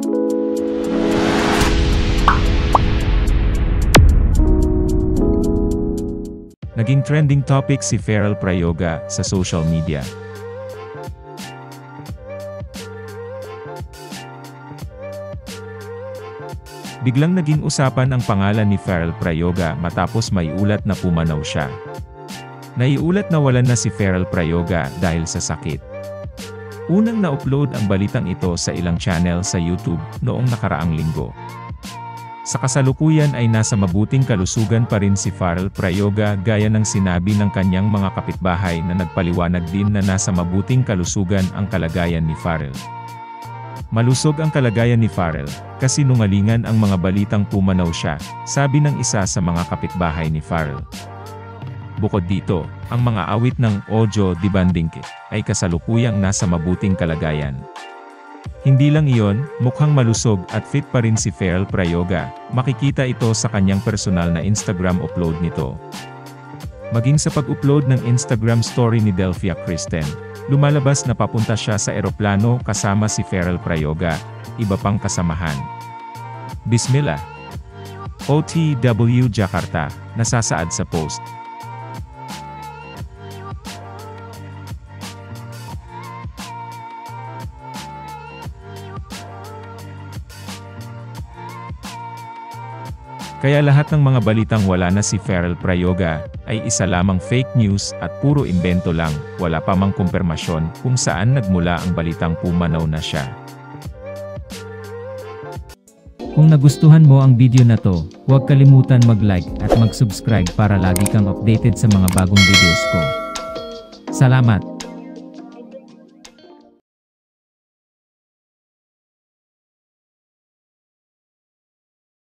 Naging trending topic si Ferrell Prayoga sa social media. Biglang naging usapan ang pangalan ni Ferrell Prayoga matapos may ulat na pumanaw siya. Naiulat na walan na si Ferrell Prayoga dahil sa sakit. Unang na-upload ang balitang ito sa ilang channel sa YouTube noong nakaraang linggo. Sa kasalukuyan ay nasa mabuting kalusugan pa rin si Ferrell Prayoga gaya ng sinabi ng kanyang mga kapitbahay na nagpaliwanag din na nasa mabuting kalusugan ang kalagayan ni Ferrell. Malusog ang kalagayan ni Ferrell, kasinungalingan ang mga balitang pumanaw siya, sabi ng isa sa mga kapitbahay ni Ferrell. Bukod dito, ang mga awit ng Ojo Di Bandingke ay kasalukuyang nasa mabuting kalagayan. Hindi lang iyon, mukhang malusog at fit pa rin si Ferrell Prayoga, makikita ito sa kanyang personal na Instagram upload nito. Maging sa pag-upload ng Instagram story ni Delphia Kristen, lumalabas na papunta siya sa eroplano kasama si Ferrell Prayoga, iba pang kasamahan. Bismillah! OTW Jakarta, nasasaad sa post. Kaya lahat ng mga balitang wala na si Ferrell Prayoga, ay isa lamang fake news at puro imbento lang, wala pa mang kumpirmasyon kung saan nagmula ang balitang pumanaw na siya. Kung nagustuhan mo ang video na to, huwag kalimutan mag-like at mag-subscribe para lagi kang updated sa mga bagong videos ko. Salamat!